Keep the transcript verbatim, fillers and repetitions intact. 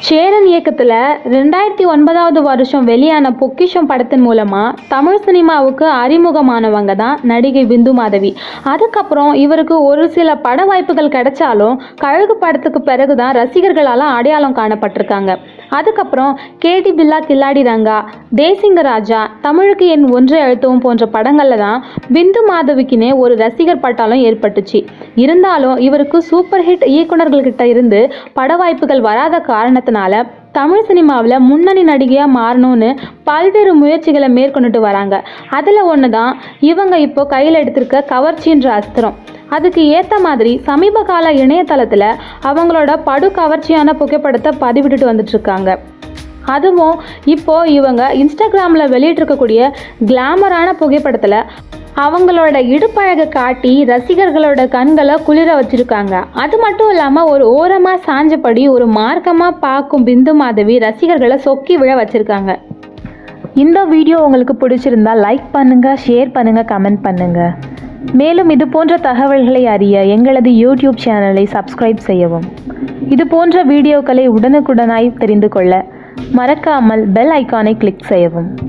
சேரன் இயக்கத்தில் ரெண்டாயிரத்தி ஒன்பதாவது வருஷம் வெளியான பொக்கிஷம் படத்தின் மூலமாக தமிழ் சினிமாவுக்கு அறிமுகமானவங்க தான் நடிகை பிந்து மாதவி. அதுக்கப்புறம் இவருக்கு ஒரு சில பட வாய்ப்புகள் கிடைச்சாலும் கழுகு படத்துக்கு பிறகு தான் ரசிகர்களால் அடையாளம் காணப்பட்டிருக்காங்க. அதுக்கப்புறம் கேடி பில்லா கில்லாடி ரங்கா, தேசிங்க ராஜா, தமிழுக்கு என் ஒன்றை அழுத்தவும் போன்ற படங்களில் தான் பிந்து மாதவிக்குன்னே ஒரு ரசிகர் பட்டாளம் ஏற்பட்டுச்சு. இருந்தாலும் இவருக்கு சூப்பர் ஹிட் இயக்குநர்கள்கிட்ட இருந்து பட வாய்ப்புகள் வராத காரணத்தினால தமிழ் சினிமாவில் முன்னணி நடிகையாக மாறணும்னு பல்வேறு முயற்சிகளை மேற்கொண்டுட்டு வராங்க. அதில் ஒன்று தான் இவங்க இப்போ கையில் எடுத்திருக்க கவர்ச்சின்ற அஸ்திரம். அதுக்கு ஏற்ற மாதிரி சமீப கால இணையதளத்தில் அவங்களோட படு கவர்ச்சியான புகைப்படத்தை பதிவிட்டுட்டு வந்துட்டுருக்காங்க. அதுவும் இப்போது இவங்க இன்ஸ்டாகிராமில் வெளியிட்டிருக்கக்கூடிய கிளாமரான புகைப்படத்தில் அவங்களோட இடுப்பழகை காட்டி ரசிகர்களோட கண்களை குளிர வச்சுருக்காங்க. அது மட்டும் இல்லாமல் ஒரு ஓரமாக சாஞ்சபடி ஒரு மார்க்கமாக பார்க்கும் பிந்து மாதவி ரசிகர்களை சொக்கி விழ வச்சுருக்காங்க. இந்த வீடியோ உங்களுக்கு பிடிச்சிருந்தா லைக் பண்ணுங்கள், ஷேர் பண்ணுங்கள், கமெண்ட் பண்ணுங்கள். மேலும் இது போன்ற தகவல்களை அறிய எங்களது யூடியூப் சேனலை சப்ஸ்கிரைப் செய்யவும். இது போன்ற வீடியோக்களை உடனுக்குடனாய் தெரிந்து கொள்ள மறக்காமல் பெல் ஐக்கானை கிளிக் செய்யவும்.